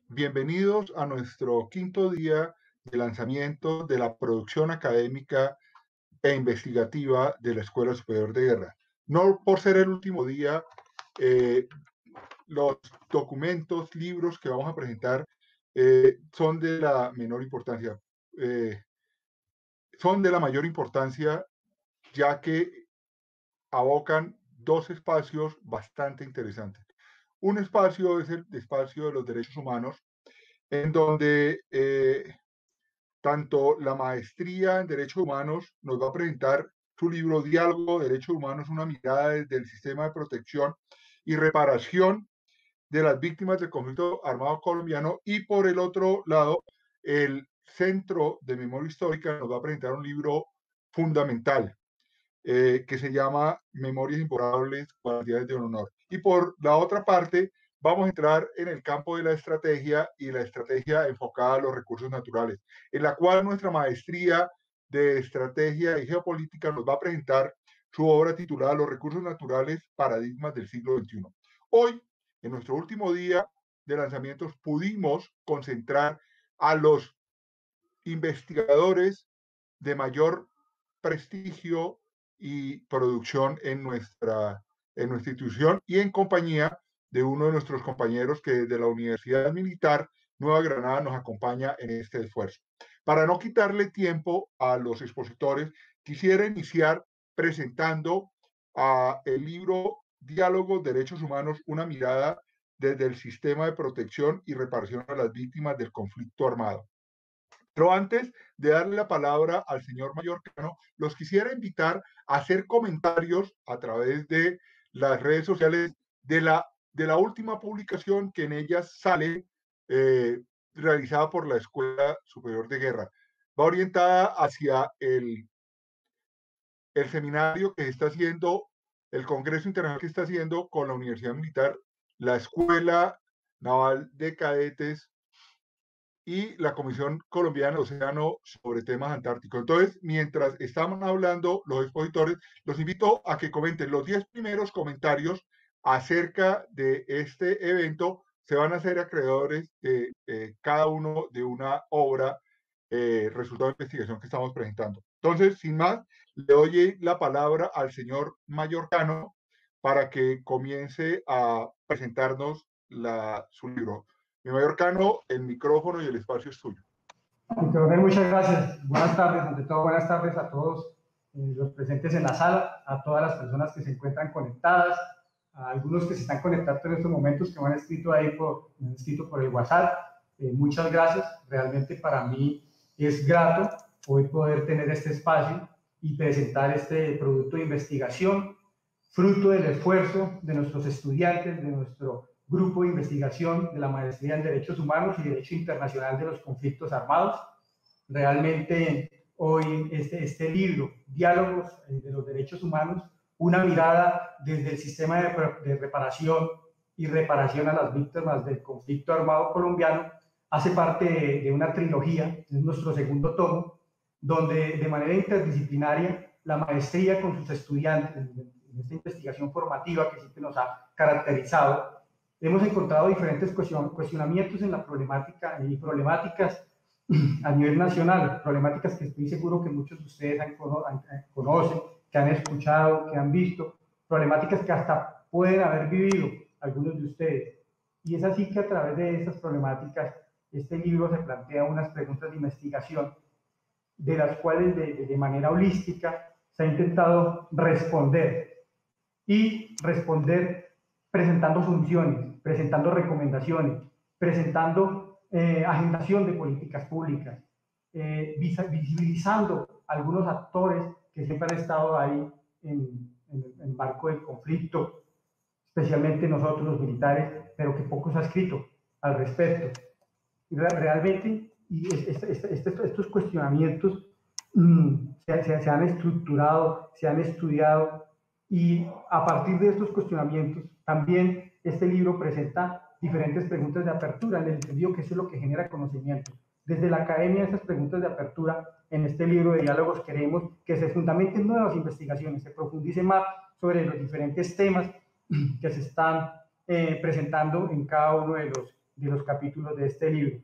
Bienvenidos a nuestro quinto día de lanzamiento de la producción académica e investigativa de la Escuela Superior de Guerra. No por ser el último día, los documentos, libros que vamos a presentar son de la menor importancia. Son de la mayor importancia ya que abocan dos espacios bastante interesantes. Un espacio es el espacio de los derechos humanos, en donde tanto la maestría en Derechos Humanos nos va a presentar su libro Diálogo, Derechos Humanos, una mirada desde el sistema de protección y reparación de las víctimas del conflicto armado colombiano, y por el otro lado, el Centro de Memoria Histórica nos va a presentar un libro fundamental que se llama Memorias Imborrables, Guardianes de Honor. Y por la otra parte, vamos a entrar en el campo de la estrategia y la estrategia enfocada a los recursos naturales, en la cual nuestra maestría de estrategia y geopolítica nos va a presentar su obra titulada Los recursos naturales, paradigmas del siglo XXI. Hoy, en nuestro último día de lanzamientos, pudimos concentrar a los investigadores de mayor prestigio y producción en nuestra institución, y en compañía de uno de nuestros compañeros que desde la Universidad Militar Nueva Granada nos acompaña en este esfuerzo. Para no quitarle tiempo a los expositores, quisiera iniciar presentando el libro Diálogo, Derechos Humanos, una mirada desde el sistema de protección y reparación a las víctimas del conflicto armado. Pero antes de darle la palabra al señor Mallorcano, los quisiera invitar a hacer comentarios a través de las redes sociales de la última publicación que en ellas sale, realizada por la Escuela Superior de Guerra. Va orientada hacia el seminario que está haciendo, el Congreso Internacional que está haciendo con la Universidad Militar, la Escuela Naval de Cadetes y la Comisión Colombiana del Océano sobre temas antárticos. Entonces, mientras estamos hablando los expositores, los invito a que comenten los 10 primeros comentarios acerca de este evento. Se van a hacer acreedores de cada uno de una obra, resultado de investigación que estamos presentando. Entonces, sin más, le doy la palabra al señor Mallorcano para que comience a presentarnos su libro. Mi Mallorcano, el micrófono y el espacio es tuyo. Muchas gracias. Buenas tardes, ante todo, buenas tardes a todos los presentes en la sala, a todas las personas que se encuentran conectadas, a algunos que se están conectando en estos momentos, que me han escrito ahí por el WhatsApp. Muchas gracias. Realmente para mí es grato hoy poder tener este espacio y presentar este producto de investigación, fruto del esfuerzo de nuestros estudiantes, de nuestro grupo de investigación de la Maestría en Derechos Humanos y Derecho Internacional de los Conflictos Armados. Realmente hoy este libro, Diálogos de los Derechos Humanos, una mirada desde el sistema de reparación y reparación a las víctimas del conflicto armado colombiano, hace parte de una trilogía, es nuestro segundo tomo, donde de manera interdisciplinaria la maestría con sus estudiantes, en esta investigación formativa que siempre nos ha caracterizado, hemos encontrado diferentes cuestionamientos en la problemática y problemáticas a nivel nacional, problemáticas que estoy seguro que muchos de ustedes conocen, que han escuchado, que han visto, problemáticas que hasta pueden haber vivido algunos de ustedes. Y es así que a través de estas problemáticas, este libro se plantea unas preguntas de investigación de las cuales de manera holística se ha intentado responder presentando soluciones, presentando recomendaciones, presentando agendación de políticas públicas, visibilizando algunos actores que siempre han estado ahí en el marco del conflicto, especialmente nosotros los militares, pero que poco se ha escrito al respecto. Y realmente estos cuestionamientos se han estructurado, se han estudiado, y a partir de estos cuestionamientos también este libro presenta diferentes preguntas de apertura, en el sentido que eso es lo que genera conocimiento. Desde la academia, esas preguntas de apertura en este libro de diálogos queremos que se fundamenten nuevas investigaciones, se profundice más sobre los diferentes temas que se están presentando en cada uno de los capítulos de este libro.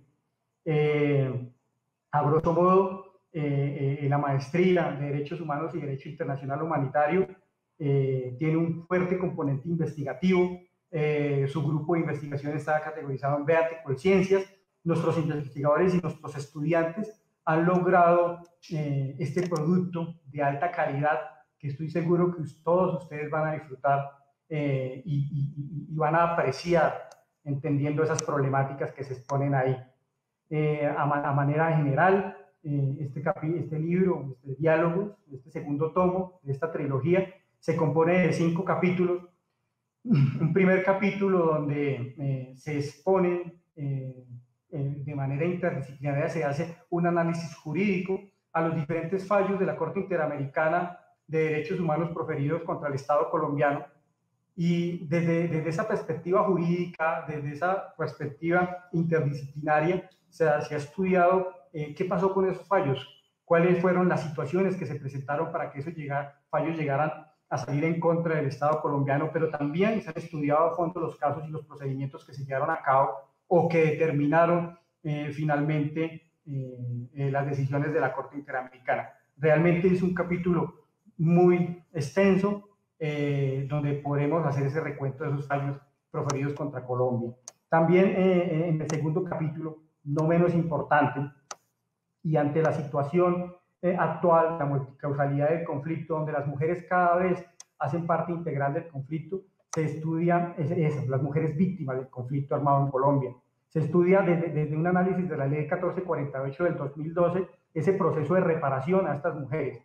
A grosso modo, la maestría de Derechos Humanos y Derecho Internacional Humanitario tiene un fuerte componente investigativo. Su grupo de investigación está categorizado en Beatico de Ciencias. Nuestros investigadores y nuestros estudiantes han logrado este producto de alta calidad que estoy seguro que todos ustedes van a disfrutar y van a apreciar entendiendo esas problemáticas que se exponen ahí. A manera general, este libro, este diálogo, este segundo tomo de esta trilogía, se compone de 5 capítulos. Un primer capítulo donde se exponen de manera interdisciplinaria, se hace un análisis jurídico a los diferentes fallos de la Corte Interamericana de Derechos Humanos proferidos contra el Estado colombiano. Y desde esa perspectiva jurídica, desde esa perspectiva interdisciplinaria, se ha estudiado qué pasó con esos fallos, cuáles fueron las situaciones que se presentaron para que esos fallos llegaran a salir en contra del Estado colombiano, pero también se han estudiado a fondo los casos y los procedimientos que se llevaron a cabo o que determinaron finalmente las decisiones de la Corte Interamericana. Realmente es un capítulo muy extenso, donde podremos hacer ese recuento de esos fallos proferidos contra Colombia. También en el segundo capítulo, no menos importante, y ante la situación actual, la multicausalidad del conflicto, donde las mujeres cada vez hacen parte integral del conflicto, se estudian las mujeres víctimas del conflicto armado en Colombia. Se estudia desde un análisis de la Ley 1448 del 2012 ese proceso de reparación a estas mujeres.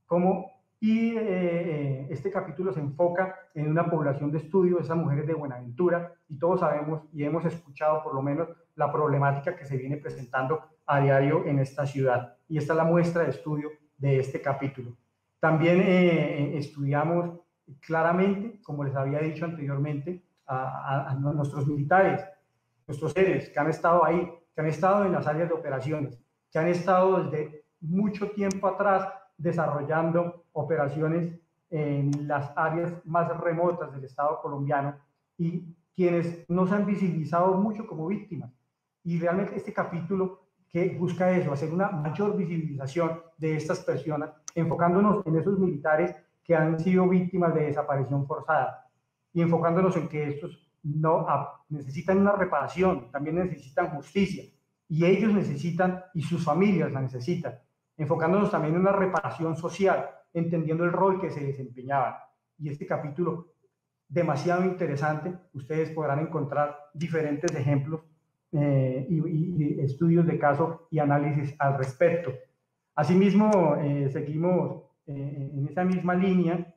Este capítulo se enfoca en una población de estudio, esas mujeres de Buenaventura, y todos sabemos y hemos escuchado por lo menos la problemática que se viene presentando a diario en esta ciudad. Y esta es la muestra de estudio de este capítulo. También estudiamos claramente, como les había dicho anteriormente, a nuestros militares, nuestros seres que han estado ahí, que han estado en las áreas de operaciones, que han estado desde mucho tiempo atrás desarrollando operaciones en las áreas más remotas del Estado colombiano y quienes no se han visibilizado mucho como víctimas. Y realmente este capítulo que busca eso, hacer una mayor visibilización de estas personas, enfocándonos en esos militares que han sido víctimas de desaparición forzada y enfocándonos en que estos necesitan una reparación, también necesitan justicia, y ellos necesitan, y sus familias la necesitan, enfocándonos también en una reparación social, entendiendo el rol que se desempeñaban. Y este capítulo, demasiado interesante, ustedes podrán encontrar diferentes ejemplos y estudios de caso y análisis al respecto. Asimismo, seguimos en esa misma línea,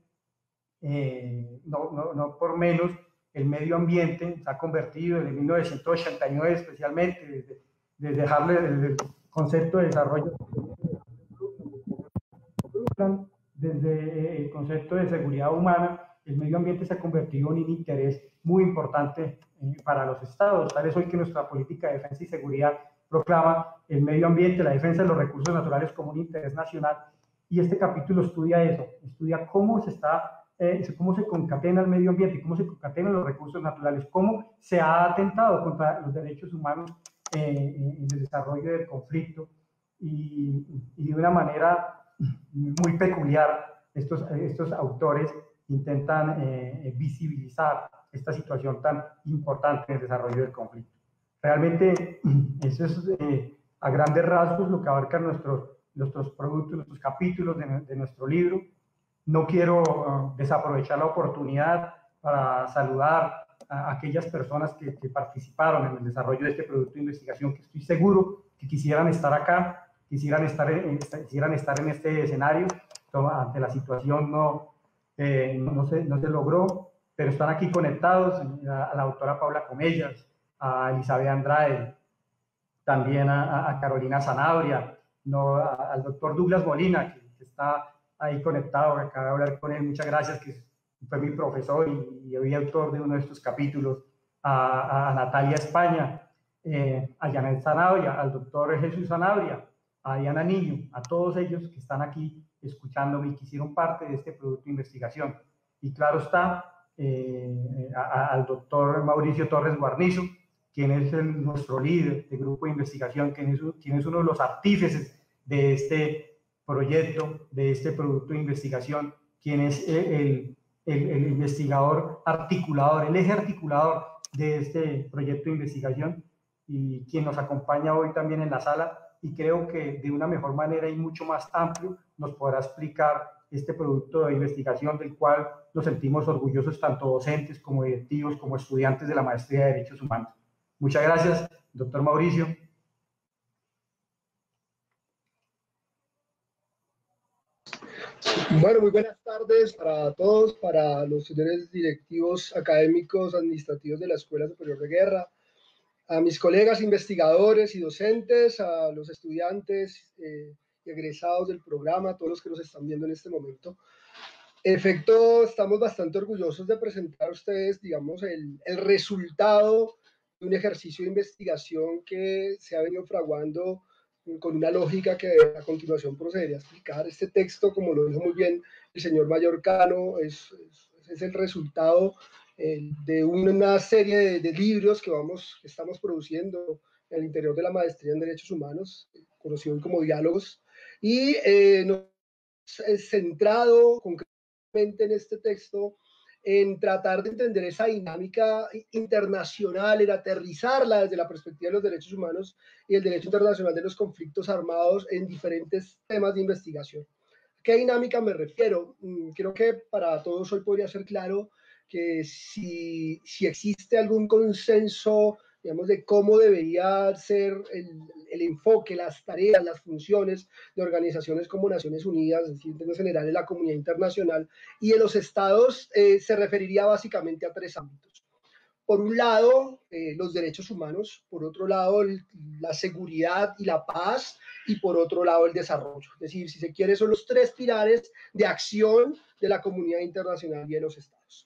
no por menos, el medio ambiente se ha convertido desde 1989 especialmente, desde dejarle el concepto de desarrollo, desde el concepto de seguridad humana, el medio ambiente se ha convertido en un interés muy importante para los estados. Tal es hoy que nuestra política de defensa y seguridad proclama el medio ambiente, la defensa de los recursos naturales como un interés nacional. Y este capítulo estudia eso, estudia cómo se concatena el medio ambiente, cómo se concatenan los recursos naturales, cómo se ha atentado contra los derechos humanos en el desarrollo del conflicto y de una manera muy peculiar estos autores intentan visibilizar esta situación tan importante en el desarrollo del conflicto. Realmente eso es a grandes rasgos lo que abarcan nuestros productos, nuestros capítulos de nuestro libro. No quiero desaprovechar la oportunidad para saludar a aquellas personas que participaron en el desarrollo de este producto de investigación, que estoy seguro que quisieran estar acá, quisieran estar en este escenario. Ante la situación no se logró, pero están aquí conectados, a la doctora Paula Comellas, a Elizabeth Andrade, también a Carolina Zanabria, al doctor Douglas Molina, que está ahí conectado, que acabo de hablar con él, muchas gracias, que fue mi profesor y hoy autor de uno de estos capítulos, a Natalia España, a Janet Zanabria, al doctor Jesús Zanabria, a Diana Niño, a todos ellos que están aquí escuchándome y que hicieron parte de este producto de investigación. Y claro está, al doctor Mauricio Torres Guarnizo, quien es nuestro líder de grupo de investigación, quien es uno de los artífices de este proyecto, de este producto de investigación, quien es el investigador articulador, el eje articulador de este proyecto de investigación, y quien nos acompaña hoy también en la sala, y creo que de una mejor manera y mucho más amplio nos podrá explicar este producto de investigación del cual nos sentimos orgullosos tanto docentes como directivos como estudiantes de la Maestría de Derechos Humanos. Muchas gracias, doctor Mauricio. Bueno, muy buenas tardes para todos, para los señores directivos académicos, administrativos de la Escuela Superior de Guerra, a mis colegas investigadores y docentes, a los estudiantes y egresados del programa, a todos los que nos están viendo en este momento. En efecto, estamos bastante orgullosos de presentar a ustedes, digamos, el resultado de un ejercicio de investigación que se ha venido fraguando con una lógica que a continuación procederé a explicar. Este texto, como lo dijo muy bien el señor Mallorcano, es el resultado de una serie de libros que estamos produciendo en el interior de la Maestría en Derechos Humanos, conocido como Diálogos, y nos centrado concretamente en este texto en tratar de entender esa dinámica internacional, en aterrizarla desde la perspectiva de los derechos humanos y el derecho internacional de los conflictos armados en diferentes temas de investigación. ¿A qué dinámica me refiero? Creo que para todos hoy podría ser claro que si existe algún consenso, digamos, de cómo debería ser el enfoque, las tareas, las funciones de organizaciones como Naciones Unidas, en términos generales la comunidad internacional y de los estados, se referiría básicamente a tres ámbitos. Por un lado, los derechos humanos, por otro lado, la seguridad y la paz, y por otro lado, el desarrollo. Es decir, si se quiere, son los tres pilares de acción de la comunidad internacional y de los estados.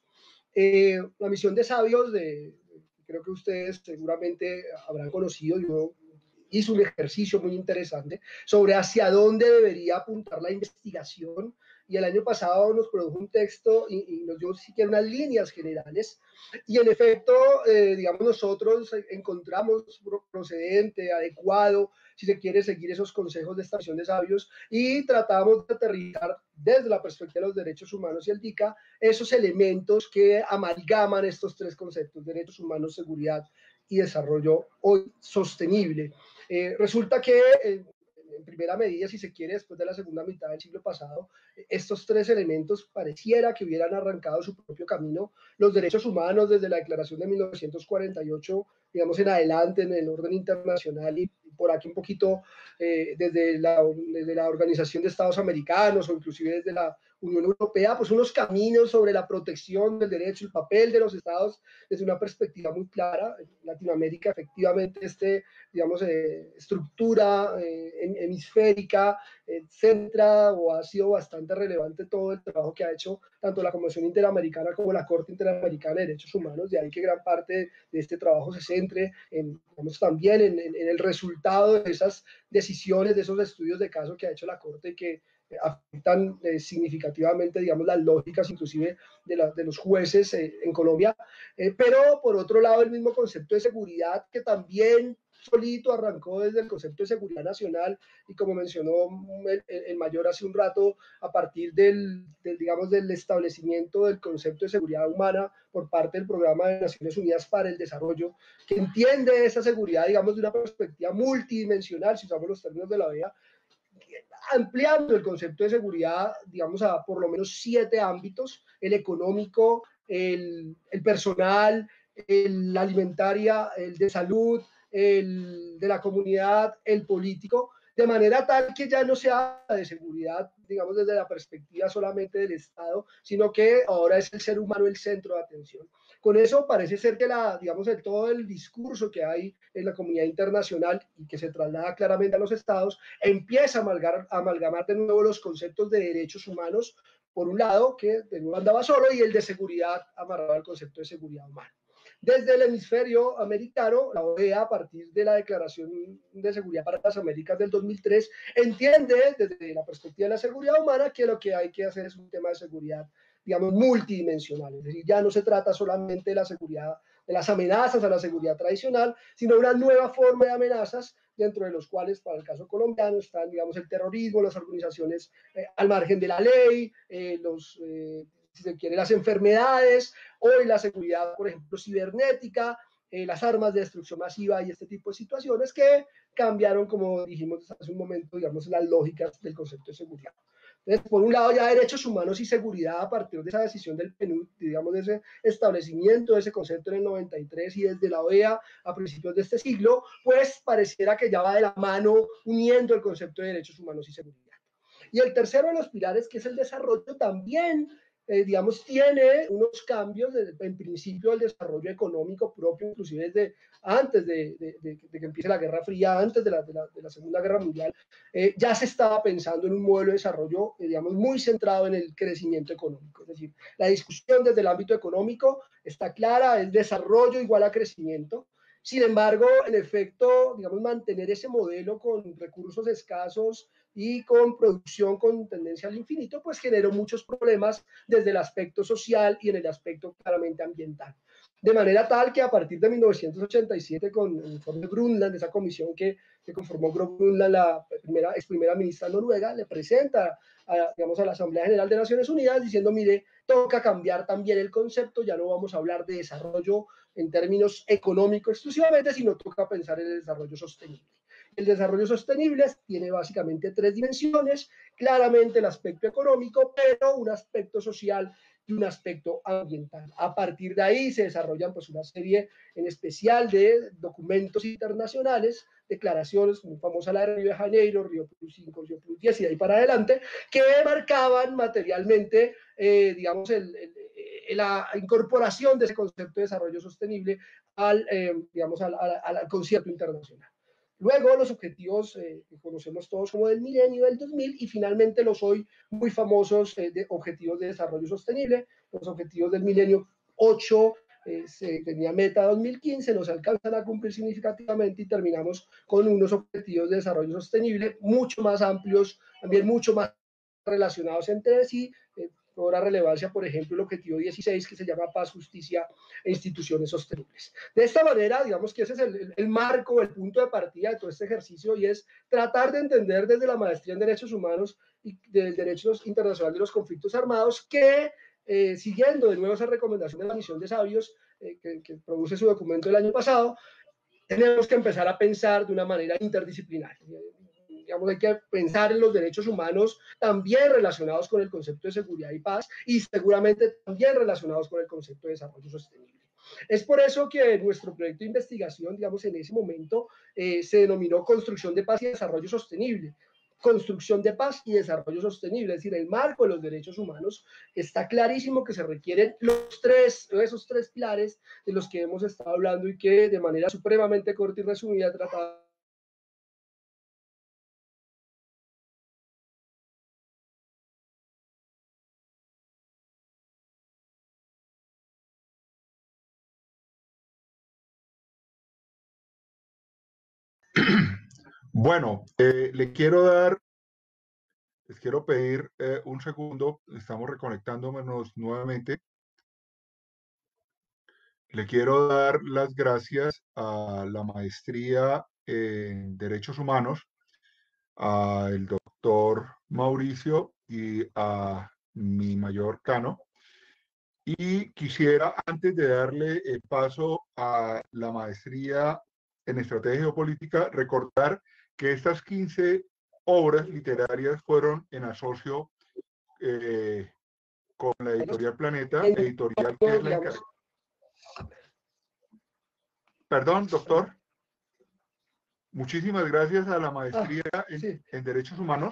La misión de Sabios, creo que ustedes seguramente habrán conocido, yo hice un ejercicio muy interesante sobre hacia dónde debería apuntar la investigación, y el año pasado nos produjo un texto y nos dio siquiera unas líneas generales, y en efecto, digamos, nosotros encontramos procedente, adecuado, si se quiere, seguir esos consejos de esta misión de Sabios, y tratamos de aterrizar desde la perspectiva de los derechos humanos y el DICA esos elementos que amalgaman estos tres conceptos: derechos humanos, seguridad y desarrollo hoy sostenible. Resulta que en primera medida, si se quiere, después de la segunda mitad del siglo pasado, estos tres elementos pareciera que hubieran arrancado su propio camino. Los derechos humanos, desde la Declaración de 1948, digamos, en adelante en el orden internacional, y por aquí un poquito desde la Organización de Estados Americanos o inclusive desde la Unión Europea, pues unos caminos sobre la protección del derecho, el papel de los estados desde una perspectiva muy clara. En Latinoamérica, efectivamente, digamos, estructura hemisférica centra o ha sido bastante relevante todo el trabajo que ha hecho tanto la Convención Interamericana como la Corte Interamericana de Derechos Humanos. De ahí que gran parte de este trabajo se centre digamos, también en el resultado de esas decisiones, de esos estudios de caso que ha hecho la Corte, que afectan significativamente, digamos, las lógicas inclusive de los jueces en Colombia. Pero por otro lado, el mismo concepto de seguridad, que también solito arrancó desde el concepto de seguridad nacional, y como mencionó el mayor hace un rato, a partir digamos, del establecimiento del concepto de seguridad humana por parte del Programa de Naciones Unidas para el Desarrollo, que entiende esa seguridad, digamos, de una perspectiva multidimensional, si usamos los términos de la OEA, ampliando el concepto de seguridad, digamos, a por lo menos 7 ámbitos: el económico, el personal, la alimentaria, el de salud, el de la comunidad, el político, de manera tal que ya no se habla de seguridad, digamos, desde la perspectiva solamente del Estado, sino que ahora es el ser humano el centro de atención. Con eso parece ser que digamos, todo el discurso que hay en la comunidad internacional y que se traslada claramente a los estados, empieza a amalgamar de nuevo los conceptos de derechos humanos, por un lado, que de nuevo andaba solo, y el de seguridad amarrado al concepto de seguridad humana. Desde el hemisferio americano, la OEA, a partir de la Declaración de Seguridad para las Américas del 2003, entiende desde la perspectiva de la seguridad humana que lo que hay que hacer es un tema de seguridad, digamos, multidimensional. Es decir, ya no se trata solamente de la seguridad las amenazas a la seguridad tradicional, sino una nueva forma de amenazas, dentro de los cuales, para el caso colombiano, están, digamos, el terrorismo, las organizaciones al margen de la ley, si se quiere, las enfermedades, hoy la seguridad, por ejemplo, cibernética, las armas de destrucción masiva y este tipo de situaciones que cambiaron, como dijimos hace un momento, digamos, las lógicas del concepto de seguridad. Entonces, por un lado, ya derechos humanos y seguridad a partir de esa decisión del PNUD, digamos, de ese establecimiento de ese concepto en el 93 y desde la OEA a principios de este siglo, pues pareciera que ya va de la mano uniendo el concepto de derechos humanos y seguridad. Y el tercero de los pilares, que es el desarrollo, también digamos, tiene unos cambios en principio del desarrollo económico propio, inclusive desde antes de que empiece la Guerra Fría, antes de la Segunda Guerra Mundial, ya se estaba pensando en un modelo de desarrollo, digamos, muy centrado en el crecimiento económico. Es decir, la discusión desde el ámbito económico está clara, es desarrollo igual a crecimiento. Sin embargo, en efecto, digamos, mantener ese modelo con recursos escasos y con producción con tendencia al infinito, pues generó muchos problemas desde el aspecto social y en el aspecto claramente ambiental. De manera tal que a partir de 1987, con el informe Brundtland, esa comisión que conformó Brundtland, la ex primera ministra noruega, le presenta digamos, a la Asamblea General de Naciones Unidas diciendo, mire, toca cambiar también el concepto, ya no vamos a hablar de desarrollo en términos económicos exclusivamente, sino toca pensar en el desarrollo sostenible. El desarrollo sostenible tiene básicamente tres dimensiones, claramente el aspecto económico, pero un aspecto social y un aspecto ambiental. A partir de ahí se desarrollan pues una serie en especial de documentos internacionales, declaraciones, muy famosa la de Río de Janeiro, Río Plus 5, Río Plus 10 y de ahí para adelante, que marcaban materialmente, digamos, la incorporación de ese concepto de desarrollo sostenible digamos, al concierto internacional. Luego los objetivos que conocemos todos como del milenio del 2000 y finalmente los hoy muy famosos objetivos de desarrollo sostenible, los objetivos del milenio 8, se tenía meta 2015, no se alcanzan a cumplir significativamente y terminamos con unos objetivos de desarrollo sostenible mucho más amplios, también mucho más relacionados entre sí, cobra relevancia, por ejemplo, el objetivo 16, que se llama Paz, Justicia e Instituciones Sostenibles. De esta manera, digamos que ese es el marco, el punto de partida de todo este ejercicio y es tratar de entender desde la maestría en derechos humanos y del derecho internacional de los conflictos armados que, siguiendo de nuevo esa recomendación de la misión de sabios que produce su documento el año pasado, tenemos que empezar a pensar de una manera interdisciplinaria. Digamos, hay que pensar en los derechos humanos también relacionados con el concepto de seguridad y paz y seguramente también relacionados con el concepto de desarrollo sostenible. Es por eso que nuestro proyecto de investigación, digamos, en ese momento se denominó Construcción de Paz y Desarrollo Sostenible. Construcción de paz y desarrollo sostenible, es decir, el marco de los derechos humanos, está clarísimo que se requieren esos tres pilares de los que hemos estado hablando y que de manera supremamente corta y resumida trataba. Bueno, les quiero pedir un segundo, estamos reconectándonos nuevamente. Le quiero dar las gracias a la maestría en Derechos Humanos, al doctor Mauricio y a mi mayor Cano. Y quisiera, antes de darle el paso a la maestría en Estrategia Geopolítica, recordar que estas 15 obras literarias fueron en asocio con la editorial Planeta, editorial que es la encargada. Perdón, doctor. Muchísimas gracias a la maestría en Derechos Humanos.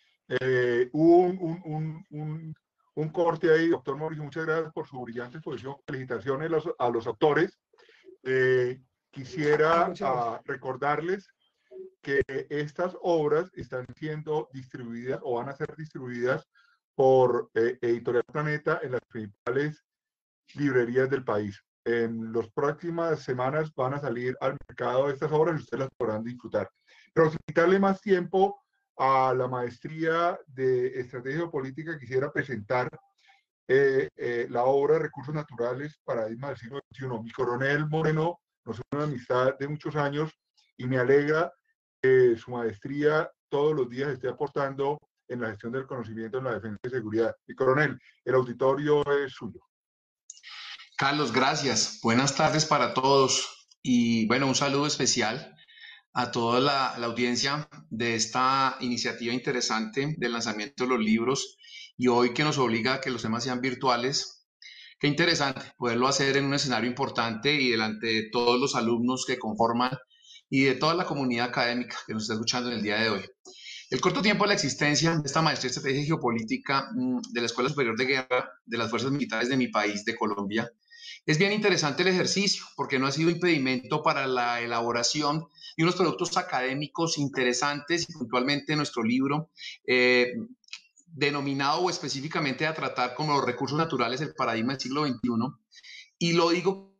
Hubo un corte ahí, doctor Mauricio, muchas gracias por su brillante exposición. Felicitaciones a los autores. Quisiera recordarles que estas obras están siendo distribuidas o van a ser distribuidas por Editorial Planeta en las principales librerías del país. En las próximas semanas van a salir al mercado estas obras y ustedes las podrán disfrutar. Pero sin quitarle más tiempo a la maestría de Estrategia Política, quisiera presentar la obra de Recursos Naturales, Paradigma del siglo XXI. Mi coronel Moreno nos une una amistad de muchos años y me alegra que su maestría todos los días esté aportando en la gestión del conocimiento en la defensa y seguridad. Mi coronel, el auditorio es suyo. Carlos, gracias. Buenas tardes para todos. Y bueno, un saludo especial a toda la audiencia de esta iniciativa interesante del lanzamiento de los libros y hoy que nos obliga a que los temas sean virtuales. Qué interesante poderlo hacer en un escenario importante y delante de todos los alumnos que conforman y de toda la comunidad académica que nos está escuchando en el día de hoy. El corto tiempo de la existencia de esta maestría de estrategia y geopolítica de la Escuela Superior de Guerra de las Fuerzas Militares de mi país, de Colombia, es bien interesante el ejercicio porque no ha sido impedimento para la elaboración de unos productos académicos interesantes y puntualmente nuestro libro denominado o específicamente a tratar como los recursos naturales, el paradigma del siglo XXI. Y lo digo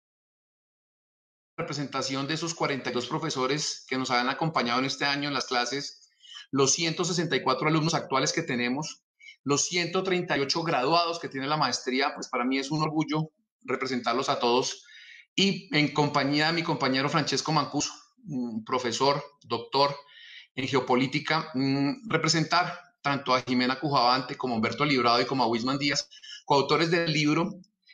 en representación de esos 42 profesores que nos han acompañado en este año en las clases, los 164 alumnos actuales que tenemos, los 138 graduados que tiene la maestría, pues para mí es un orgullo representarlos a todos y en compañía de mi compañero Francesco Mancuso, profesor, doctor en geopolítica, representar tanto a Jimena Cujavante como a Humberto Librado y como a Wisman Díaz, coautores del libro,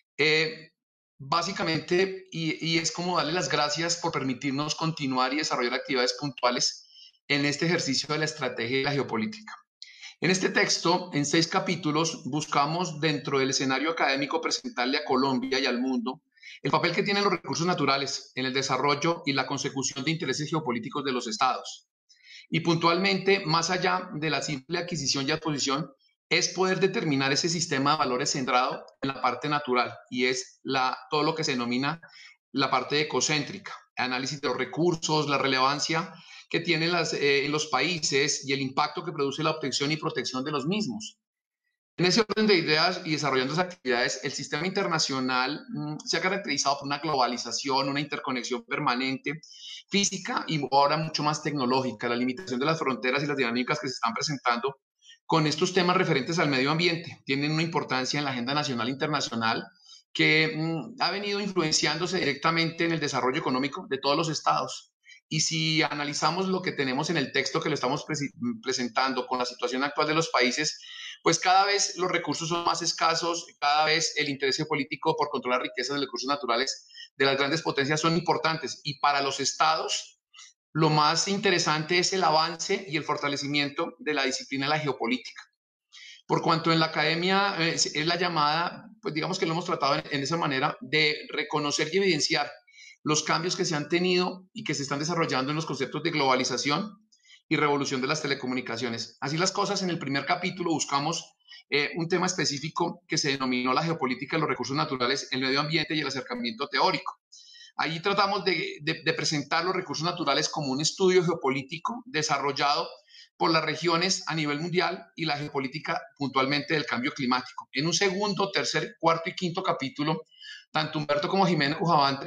básicamente, y es como darle las gracias por permitirnos continuar y desarrollar actividades puntuales en este ejercicio de la estrategia y la geopolítica. En este texto, en 6 capítulos, buscamos dentro del escenario académico presentarle a Colombia y al mundo el papel que tienen los recursos naturales en el desarrollo y la consecución de intereses geopolíticos de los estados. Y puntualmente, más allá de la simple adquisición y adposición, es poder determinar ese sistema de valores centrado en la parte natural y es todo lo que se denomina la parte ecocéntrica, análisis de los recursos, la relevancia que tienen en los países y el impacto que produce la obtención y protección de los mismos. En ese orden de ideas y desarrollando esas actividades, el sistema internacional se ha caracterizado por una globalización, una interconexión permanente, física y ahora mucho más tecnológica, la limitación de las fronteras y las dinámicas que se están presentando con estos temas referentes al medio ambiente. Tienen una importancia en la agenda nacional e internacional que ha venido influenciándose directamente en el desarrollo económico de todos los estados. Y si analizamos lo que tenemos en el texto que lo estamos presentando con la situación actual de los países, pues cada vez los recursos son más escasos, cada vez el interés político por controlar riquezas de recursos naturales de las grandes potencias son importantes. Y para los estados, lo más interesante es el avance y el fortalecimiento de la disciplina de la geopolítica. Por cuanto en la academia es la llamada, pues digamos que lo hemos tratado en esa manera de reconocer y evidenciar los cambios que se han tenido y que se están desarrollando en los conceptos de globalización y revolución de las telecomunicaciones. Así las cosas, en el primer capítulo buscamos un tema específico que se denominó la geopolítica de los recursos naturales, el medio ambiente y el acercamiento teórico. Allí tratamos de presentar los recursos naturales como un estudio geopolítico desarrollado por las regiones a nivel mundial y la geopolítica puntualmente del cambio climático. En un segundo, tercer, cuarto y quinto capítulo, tanto Humberto como Jimena Cujavante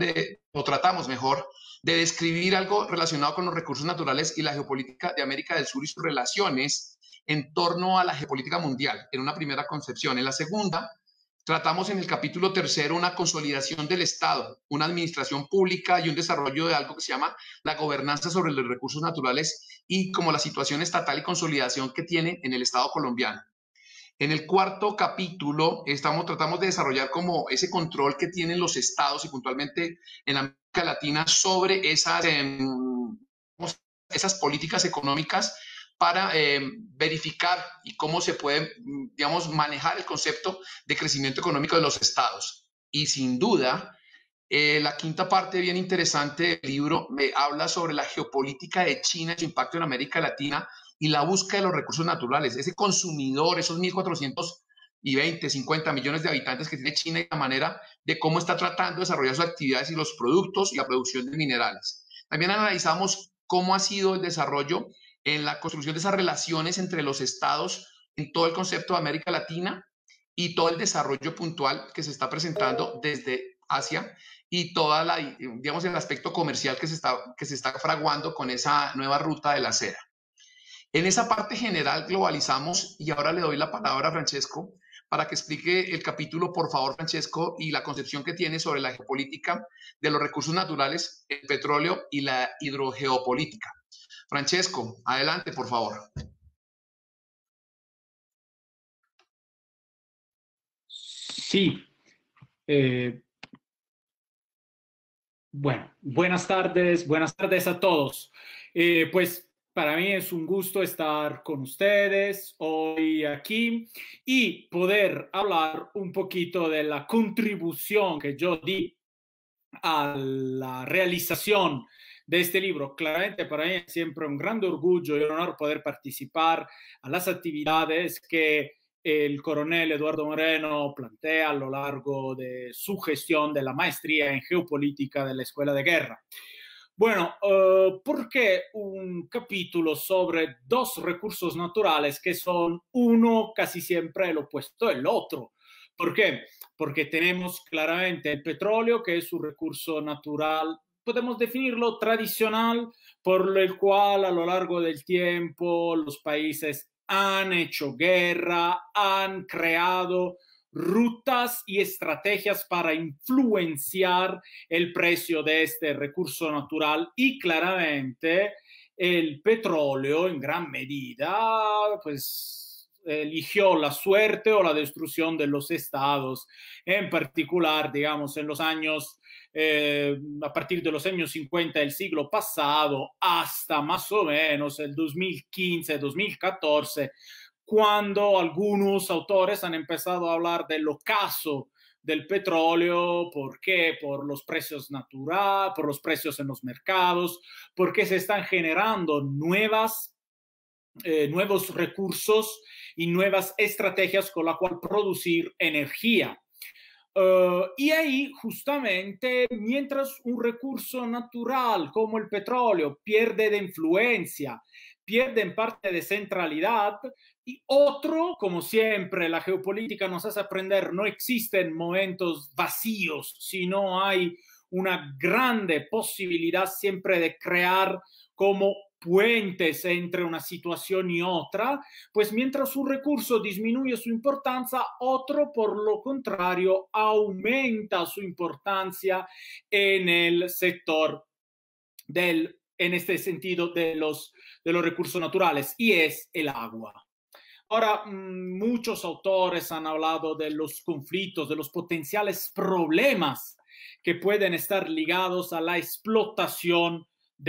tratamos mejor, de describir algo relacionado con los recursos naturales y la geopolítica de América del Sur y sus relaciones en torno a la geopolítica mundial, en una primera concepción. En la segunda, tratamos en el capítulo tercero una consolidación del Estado, una administración pública y un desarrollo de algo que se llama la gobernanza sobre los recursos naturales y como la situación estatal y consolidación que tiene en el Estado colombiano. En el cuarto capítulo tratamos de desarrollar como ese control que tienen los estados y puntualmente en América Latina sobre esas políticas económicas para verificar y cómo se puede, digamos, manejar el concepto de crecimiento económico de los estados. Y sin duda, la quinta parte bien interesante del libro me habla sobre la geopolítica de China y su impacto en América Latina y la búsqueda de los recursos naturales. Ese consumidor, esos 1.420, 50 millones de habitantes que tiene China y la manera de cómo está tratando de desarrollar sus actividades y los productos y la producción de minerales. También analizamos cómo ha sido el desarrollo en la construcción de esas relaciones entre los estados en todo el concepto de América Latina y todo el desarrollo puntual que se está presentando desde Asia y toda digamos, el aspecto comercial que se está fraguando con esa nueva ruta de la seda. En esa parte general globalizamos, y ahora le doy la palabra a Francesco, para que explique el capítulo, por favor, Francesco, y la concepción que tiene sobre la geopolítica de los recursos naturales, el petróleo y la hidrogeopolítica. Francesco, adelante, por favor. Sí. Bueno, buenas tardes a todos. Pues para mí es un gusto estar con ustedes hoy aquí y poder hablar un poquito de la contribución que yo di a la realización de este libro. Claramente para mí es siempre un gran orgullo y un honor poder participar a las actividades que el coronel Eduardo Moreno plantea a lo largo de su gestión de la maestría en geopolítica de la Escuela de Guerra. Bueno, ¿por qué un capítulo sobre dos recursos naturales que son uno casi siempre el opuesto del otro? ¿Por qué? Porque tenemos claramente el petróleo, que es un recurso natural, podemos definirlo tradicional, por el cual a lo largo del tiempo los países han hecho guerra, han creado rutas y estrategias para influenciar el precio de este recurso natural y claramente el petróleo en gran medida pues eligió la suerte o la destrucción de los estados, en particular, digamos, en los años, a partir de los años 50 del siglo pasado hasta más o menos el 2015-2014, cuando algunos autores han empezado a hablar del ocaso del petróleo. ¿Por qué? Por los precios naturales, por los precios en los mercados, porque se están generando nuevos recursos y nuevas estrategias con la cual producir energía. Y ahí justamente, mientras un recurso natural como el petróleo pierde de influencia, pierde en parte de centralidad, y otro, como siempre, la geopolítica nos hace aprender, no existen momentos vacíos, sino hay una grande posibilidad siempre de crear como puentes entre una situación y otra, pues mientras un recurso disminuye su importancia, otro, por lo contrario, aumenta su importancia en el sector en este sentido, de los recursos naturales, y es el agua. Ahora, muchos autores han hablado de los conflictos, de los potenciales problemas que pueden estar ligados a la explotación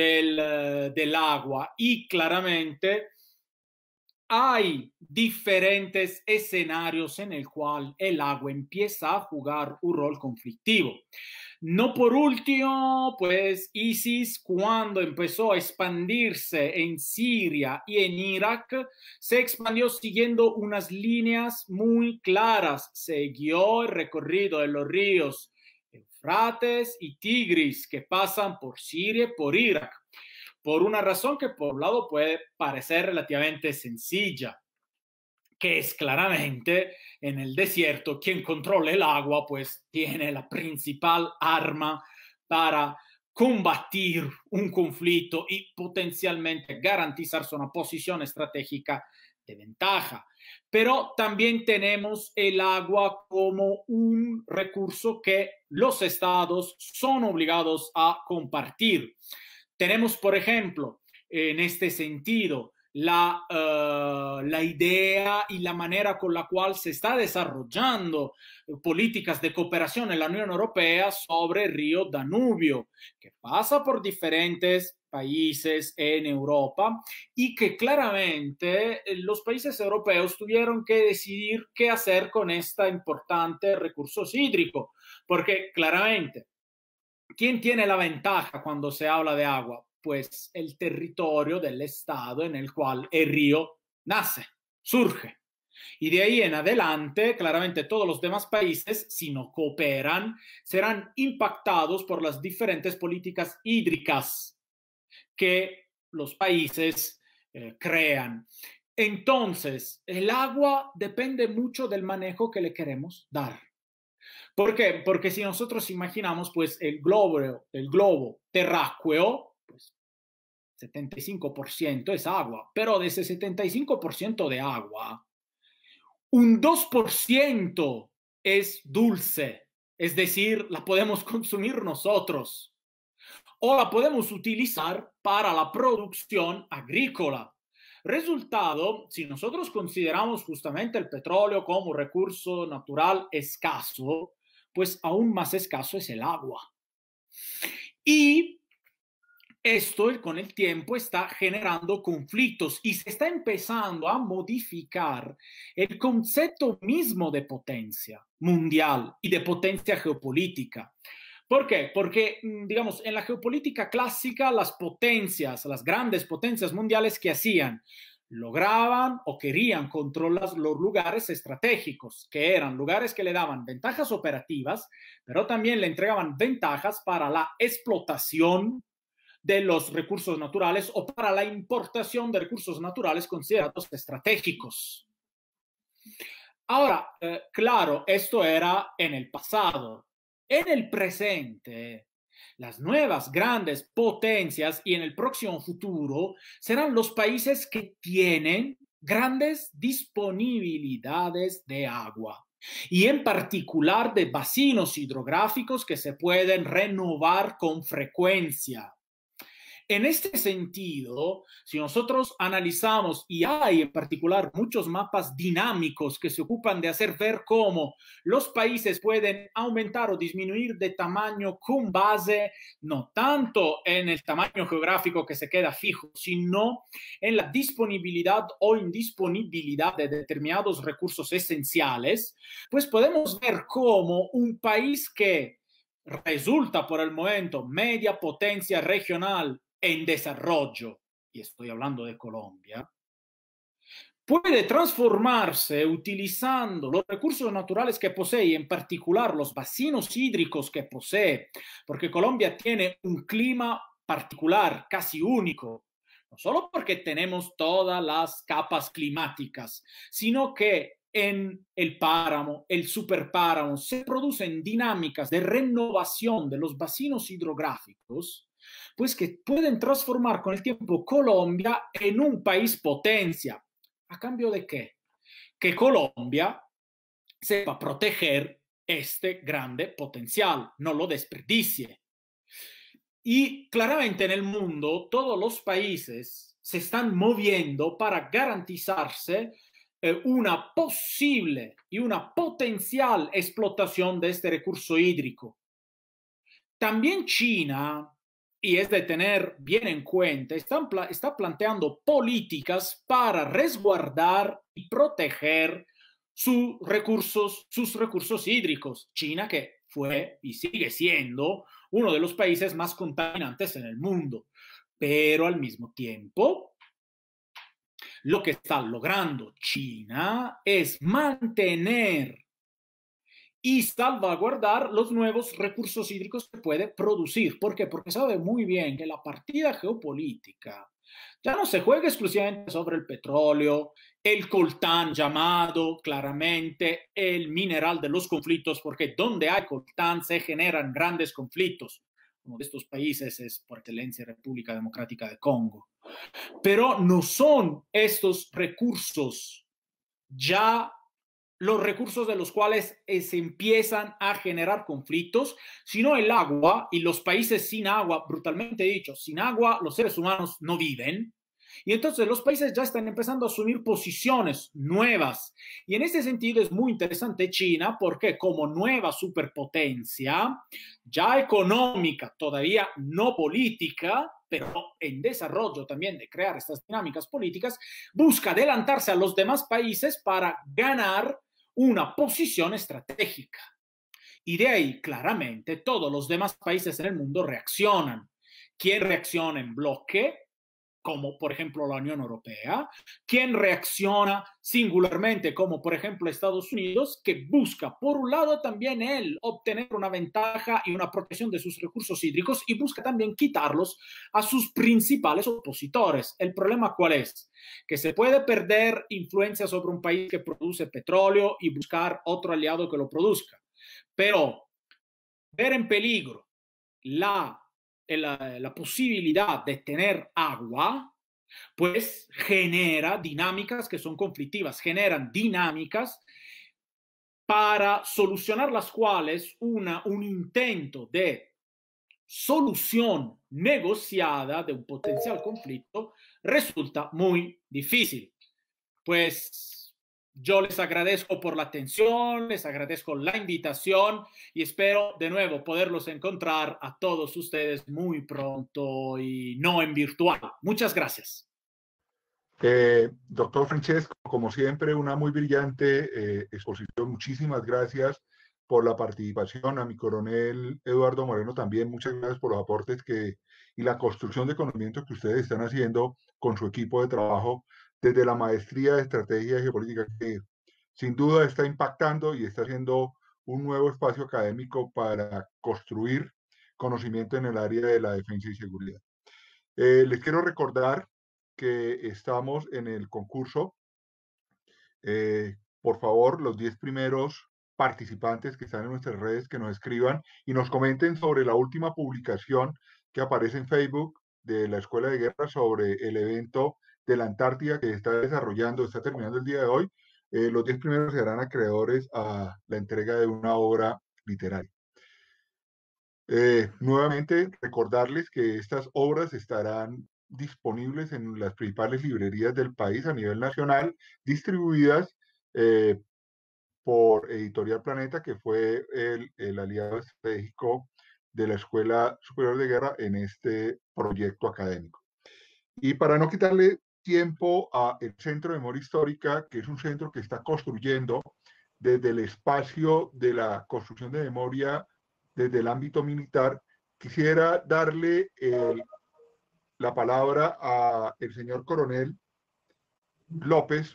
del agua, y claramente hay diferentes escenarios en el cual el agua empieza a jugar un rol conflictivo. No por último, pues ISIS, cuando empezó a expandirse en Siria y en Irak, se expandió siguiendo unas líneas muy claras. Siguió el recorrido de los ríos Eufrates y Tigris, que pasan por Siria y por Irak, por una razón que por un lado puede parecer relativamente sencilla, que es claramente en el desierto quien controla el agua pues tiene la principal arma para combatir un conflicto y potencialmente garantizarse una posición estratégica de ventaja. Pero también tenemos el agua como un recurso que los estados son obligados a compartir. Tenemos, por ejemplo, en este sentido, la idea y la manera con la cual se está desarrollando políticas de cooperación en la Unión Europea sobre el río Danubio, que pasa por diferentes países en Europa y que claramente los países europeos tuvieron que decidir qué hacer con este importante recurso hídrico, porque claramente, ¿quién tiene la ventaja cuando se habla de agua? Pues el territorio del estado en el cual el río nace, surge. Y de ahí en adelante, claramente todos los demás países, si no cooperan, serán impactados por las diferentes políticas hídricas que los países crean. Entonces, el agua depende mucho del manejo que le queremos dar. ¿Por qué? Porque si nosotros imaginamos pues el globo terráqueo, pues 75% es agua, pero de ese 75% de agua, un 2% es dulce, es decir, la podemos consumir nosotros o la podemos utilizar para la producción agrícola. Resultado, si nosotros consideramos justamente el petróleo como recurso natural escaso, pues aún más escaso es el agua. Y esto con el tiempo está generando conflictos y se está empezando a modificar el concepto mismo de potencia mundial y de potencia geopolítica. ¿Por qué? Porque, digamos, en la geopolítica clásica, las potencias, las grandes potencias mundiales, ¿qué hacían? Lograban o querían controlar los lugares estratégicos, que eran lugares que le daban ventajas operativas, pero también le entregaban ventajas para la explotación de los recursos naturales o para la importación de recursos naturales considerados estratégicos. Ahora, claro, esto era en el pasado. En el presente, las nuevas grandes potencias y en el próximo futuro serán los países que tienen grandes disponibilidades de agua y en particular de vacinos hidrográficos que se pueden renovar con frecuencia. En este sentido, si nosotros analizamos, y hay en particular muchos mapas dinámicos que se ocupan de hacer ver cómo los países pueden aumentar o disminuir de tamaño con base no tanto en el tamaño geográfico que se queda fijo, sino en la disponibilidad o indisponibilidad de determinados recursos esenciales, pues podemos ver cómo un país que resulta por el momento media potencia regional en desarrollo, y estoy hablando de Colombia, puede transformarse utilizando los recursos naturales que posee y en particular los vacinos hídricos que posee, porque Colombia tiene un clima particular, casi único, no solo porque tenemos todas las capas climáticas, sino que en el páramo, el superpáramo, se producen dinámicas de renovación de los vacinos hidrográficos, pues que pueden transformar con el tiempo Colombia en un país potencia. ¿A cambio de qué? Que Colombia sepa proteger este grande potencial, no lo desperdicie. Y claramente en el mundo todos los países se están moviendo para garantizarse una posible y una potencial explotación de este recurso hídrico. También China, y es de tener bien en cuenta, está planteando políticas para resguardar y proteger sus recursos hídricos. China, que fue y sigue siendo uno de los países más contaminantes en el mundo, pero al mismo tiempo, lo que está logrando China es mantener y salvaguardar los nuevos recursos hídricos que puede producir. ¿Por qué? Porque sabe muy bien que la partida geopolítica ya no se juega exclusivamente sobre el petróleo, el coltán llamado claramente el mineral de los conflictos, porque donde hay coltán se generan grandes conflictos. Uno de estos países es por excelencia República Democrática de Congo. Pero no son estos recursos ya los recursos de los cuales se empiezan a generar conflictos, sino el agua, y los países sin agua, brutalmente dicho, sin agua los seres humanos no viven, y entonces los países ya están empezando a asumir posiciones nuevas, y en ese sentido es muy interesante China, porque como nueva superpotencia, ya económica, todavía no política, pero en desarrollo también de crear estas dinámicas políticas, busca adelantarse a los demás países para ganar una posición estratégica. Y de ahí, claramente, todos los demás países en el mundo reaccionan. ¿Quién reacciona en bloque? Como por ejemplo la Unión Europea, quien reacciona singularmente, como por ejemplo Estados Unidos, que busca por un lado también él obtener una ventaja y una protección de sus recursos hídricos y busca también quitarlos a sus principales opositores. ¿El problema cuál es? Que se puede perder influencia sobre un país que produce petróleo y buscar otro aliado que lo produzca, pero ver en peligro la posibilidad de tener agua pues genera dinámicas que son conflictivas, generan dinámicas para solucionar las cuales un intento de solución negociada de un potencial conflicto resulta muy difícil. Pues yo les agradezco por la atención, les agradezco la invitación y espero de nuevo poderlos encontrar a todos ustedes muy pronto y no en virtual. Muchas gracias. Doctor Francesco, como siempre, una muy brillante exposición. Muchísimas gracias por la participación. A mi coronel Eduardo Moreno también, muchas gracias por los aportes y la construcción de conocimiento que ustedes están haciendo con su equipo de trabajo desde la maestría de estrategia y geopolítica, que sin duda está impactando y está haciendo un nuevo espacio académico para construir conocimiento en el área de la defensa y seguridad. Les quiero recordar que estamos en el concurso. Por favor, los 10 primeros participantes que están en nuestras redes, que nos escriban y nos comenten sobre la última publicación que aparece en Facebook de la Escuela de Guerra sobre el evento de la Antártida que está desarrollando, está terminando el día de hoy. Los 10 primeros serán acreedores a la entrega de una obra literaria. Nuevamente, recordarles que estas obras estarán disponibles en las principales librerías del país a nivel nacional, distribuidas por Editorial Planeta, que fue el aliado estratégico de la Escuela Superior de Guerra en este proyecto académico. Y para no quitarle tiempo al Centro de Memoria Histórica, que es un centro que está construyendo desde el espacio de la construcción de memoria desde el ámbito militar, quisiera darle la palabra al señor coronel López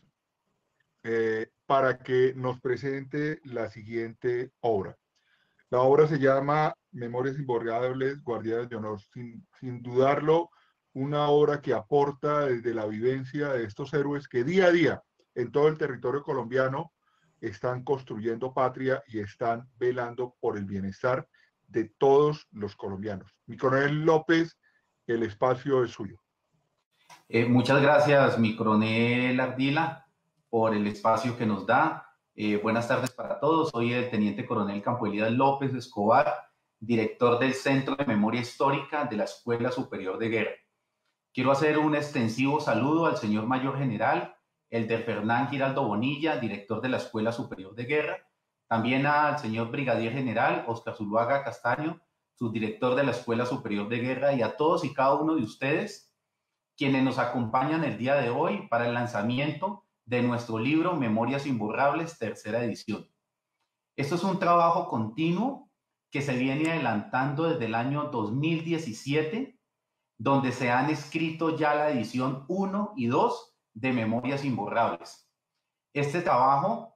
para que nos presente la siguiente obra. La obra se llama Memorias Imborrables, Guardianes de Honor. Sin dudarlo, una obra que aporta desde la vivencia de estos héroes que día a día en todo el territorio colombiano están construyendo patria y están velando por el bienestar de todos los colombianos. Mi coronel López, el espacio es suyo. Muchas gracias, mi coronel Ardila, por el espacio que nos da. Buenas tardes para todos. Soy el teniente coronel Campo Elías López Escobar, director del Centro de Memoria Histórica de la Escuela Superior de Guerra. Quiero hacer un extensivo saludo al señor mayor general Elder Fernán Giraldo Bonilla, director de la Escuela Superior de Guerra, también al señor brigadier general Oscar Zuluaga Castaño, subdirector de la Escuela Superior de Guerra, y a todos y cada uno de ustedes quienes nos acompañan el día de hoy para el lanzamiento de nuestro libro Memorias Imborrables, tercera edición. Esto es un trabajo continuo que se viene adelantando desde el año 2017, donde se han escrito ya la edición 1 y 2 de Memorias Imborrables. Este trabajo,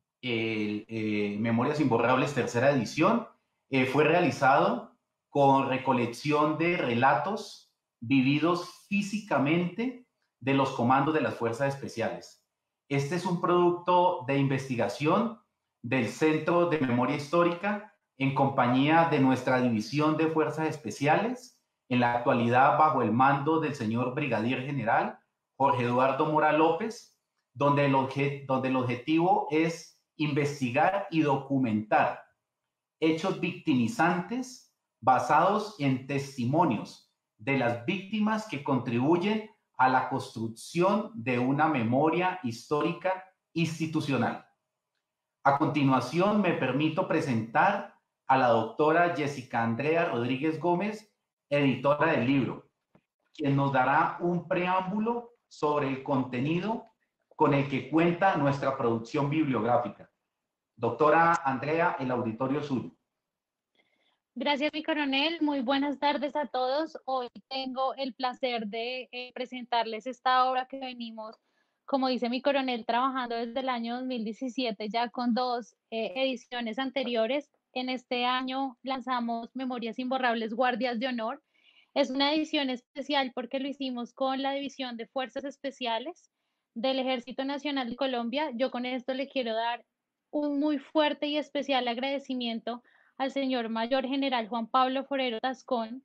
Memorias Imborrables, tercera edición, fue realizado con recolección de relatos vividos físicamente de los comandos de las Fuerzas Especiales. Este es un producto de investigación del Centro de Memoria Histórica en compañía de nuestra División de Fuerzas Especiales, en la actualidad bajo el mando del señor brigadier general Jorge Eduardo Mora López, donde el objetivo es investigar y documentar hechos victimizantes basados en testimonios de las víctimas que contribuyen a la construcción de una memoria histórica institucional. A continuación, me permito presentar a la doctora Jessica Andrea Rodríguez Gómez, editora del libro, quien nos dará un preámbulo sobre el contenido con el que cuenta nuestra producción bibliográfica. Doctora Andrea, el auditorio es suyo. Gracias, mi coronel. Muy buenas tardes a todos. Hoy tengo el placer de presentarles esta obra que venimos, como dice mi coronel, trabajando desde el año 2017, ya con 2 ediciones anteriores. En este año lanzamos Memorias Imborrables, Guardias de Honor. Es una edición especial porque lo hicimos con la División de Fuerzas Especiales del Ejército Nacional de Colombia. Yo con esto le quiero dar un muy fuerte y especial agradecimiento al señor mayor general Juan Pablo Forero Tascón,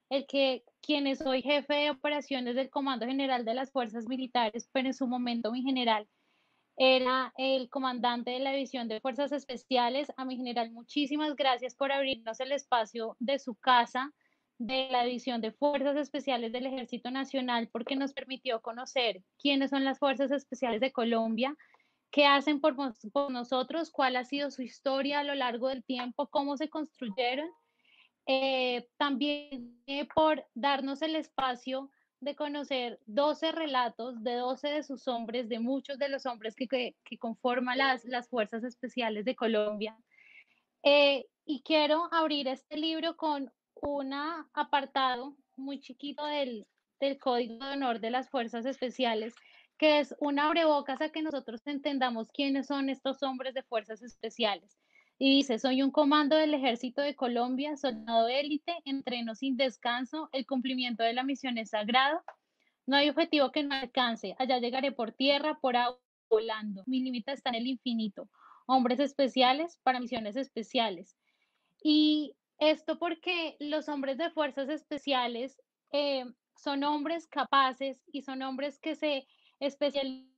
quien es hoy jefe de operaciones del Comando General de las Fuerzas Militares, pero en su momento mi general era el comandante de la División de Fuerzas Especiales. A mi general, muchísimas gracias por abrirnos el espacio de su casa, de la División de Fuerzas Especiales del Ejército Nacional, porque nos permitió conocer quiénes son las Fuerzas Especiales de Colombia, qué hacen por nosotros, cuál ha sido su historia a lo largo del tiempo, cómo se construyeron. También por darnos el espacio de conocer 12 relatos de 12 de sus hombres, de muchos de los hombres que conforman las Fuerzas Especiales de Colombia. Y quiero abrir este libro con un apartado muy chiquito del Código de Honor de las Fuerzas Especiales, que es un abrebocas a que nosotros entendamos quiénes son estos hombres de Fuerzas Especiales. Y dice: soy un comando del Ejército de Colombia, soldado élite, entreno sin descanso, el cumplimiento de la misión es sagrado, no hay objetivo que no alcance, allá llegaré por tierra, por agua, volando, mi límite está en el infinito, hombres especiales para misiones especiales. Y esto porque los hombres de fuerzas especiales son hombres capaces y son hombres que se especializan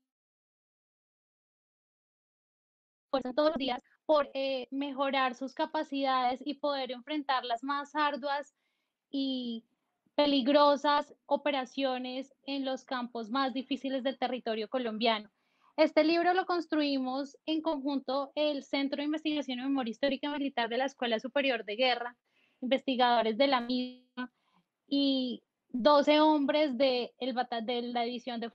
todos los días por mejorar sus capacidades y poder enfrentar las más arduas y peligrosas operaciones en los campos más difíciles del territorio colombiano. Este libro lo construimos en conjunto el Centro de Investigación y Memoria Histórica Militar de la Escuela Superior de Guerra, investigadores de la misma y 12 hombres de la División de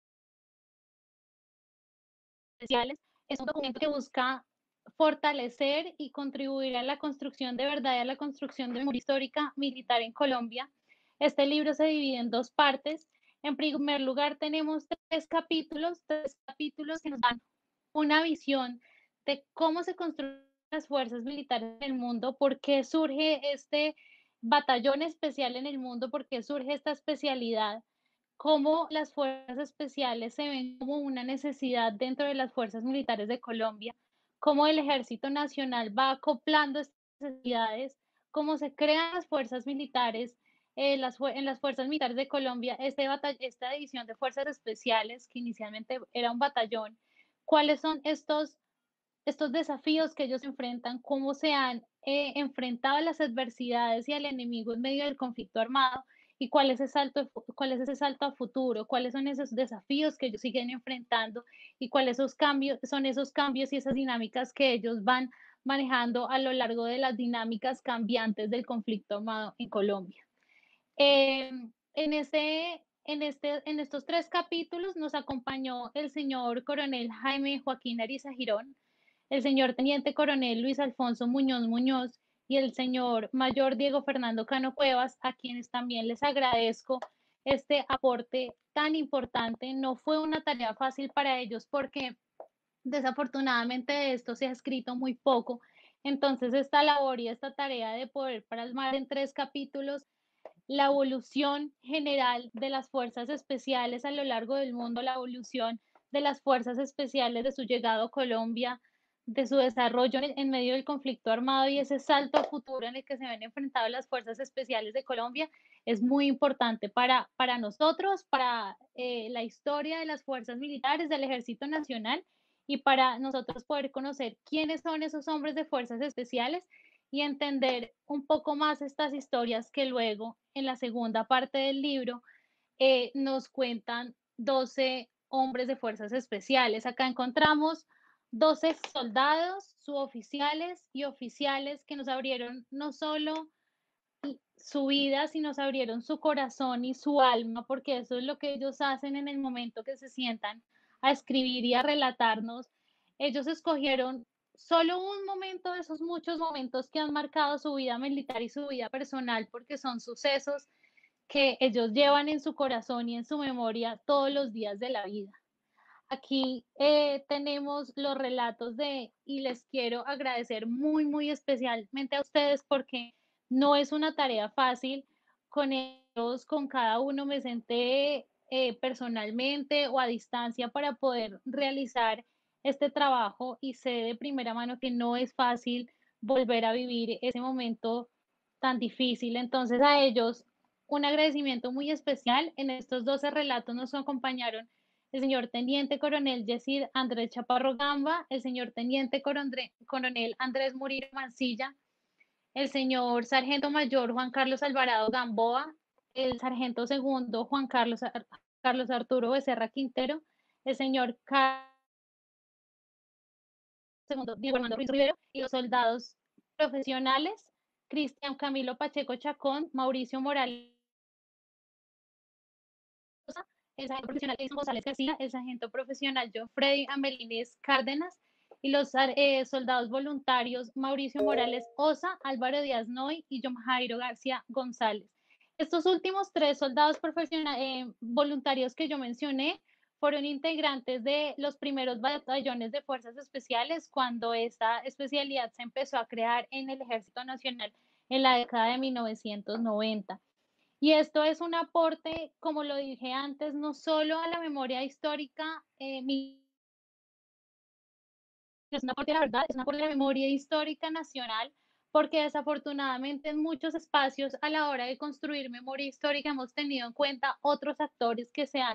Especiales. Es un documento que busca fortalecer y contribuir a la construcción de verdad y a la construcción de memoria histórica militar en Colombia. Este libro se divide en dos partes. En primer lugar, tenemos tres capítulos que nos dan una visión de cómo se construyen las fuerzas militares en el mundo, por qué surge este batallón especial en el mundo, por qué surge esta especialidad, cómo las fuerzas especiales se ven como una necesidad dentro de las fuerzas militares de Colombia, cómo el Ejército Nacional va acoplando estas necesidades, cómo se crean las fuerzas militares, en las fuerzas militares de Colombia, esta división de fuerzas especiales, que inicialmente era un batallón, cuáles son estos desafíos que ellos enfrentan, cómo se han enfrentado a las adversidades y al enemigo en medio del conflicto armado, y cuál es ese salto a futuro, cuáles son esos desafíos que ellos siguen enfrentando y cuáles son esos cambios y esas dinámicas que ellos van manejando a lo largo de las dinámicas cambiantes del conflicto armado en Colombia. En estos tres capítulos nos acompañó el señor coronel Jaime Joaquín Ariza Girón, el señor teniente coronel Luis Alfonso Muñoz Muñoz y el señor mayor Diego Fernando Cano Cuevas, a quienes también les agradezco este aporte tan importante. No fue una tarea fácil para ellos porque desafortunadamente de esto se ha escrito muy poco. Entonces esta labor y esta tarea de poder plasmar en tres capítulos la evolución general de las fuerzas especiales a lo largo del mundo, la evolución de las fuerzas especiales, de su llegado a Colombia, de su desarrollo en medio del conflicto armado y ese salto a futuro en el que se ven enfrentadas las fuerzas especiales de Colombia, es muy importante para nosotros, para la historia de las fuerzas militares del Ejército Nacional y para nosotros poder conocer quiénes son esos hombres de fuerzas especiales y entender un poco más estas historias que luego en la segunda parte del libro nos cuentan 12 hombres de fuerzas especiales. Acá encontramos 12 soldados, suboficiales y oficiales que nos abrieron no solo su vida, sino nos abrieron su corazón y su alma, porque eso es lo que ellos hacen en el momento que se sientan a escribir y a relatarnos. Ellos escogieron solo un momento de esos muchos momentos que han marcado su vida militar y su vida personal, porque son sucesos que ellos llevan en su corazón y en su memoria todos los días de la vida. Aquí tenemos los relatos y les quiero agradecer muy, muy especialmente a ustedes porque no es una tarea fácil. Con ellos, con cada uno me senté personalmente o a distancia para poder realizar este trabajo y sé de primera mano que no es fácil volver a vivir ese momento tan difícil. Entonces a ellos un agradecimiento muy especial. En estos 12 relatos nos acompañaron el señor Teniente Coronel Yesid Andrés Chaparro Gamba, el señor Teniente Coronel Andrés Murillo Mancilla, el señor Sargento Mayor Juan Carlos Alvarado Gamboa, el Sargento Segundo Juan Carlos Arturo Becerra Quintero, el señor Segundo Diego Armando Ruiz Rivero y los soldados profesionales Cristian Camilo Pacheco Chacón, Mauricio Morales, el sargento profesional Edison González García, el sargento profesional John Freddy Amelines Cárdenas y los soldados voluntarios Mauricio Morales Osa, Álvaro Díaz Noy y John Jairo García González. Estos últimos 3 soldados voluntarios que yo mencioné fueron integrantes de los primeros batallones de fuerzas especiales cuando esta especialidad se empezó a crear en el Ejército Nacional en la década de 1990. Y esto es un aporte, como lo dije antes, no solo a la memoria histórica, es un aporte a la verdad, es un aporte a la memoria histórica nacional, porque desafortunadamente en muchos espacios a la hora de construir memoria histórica hemos tenido en cuenta otros actores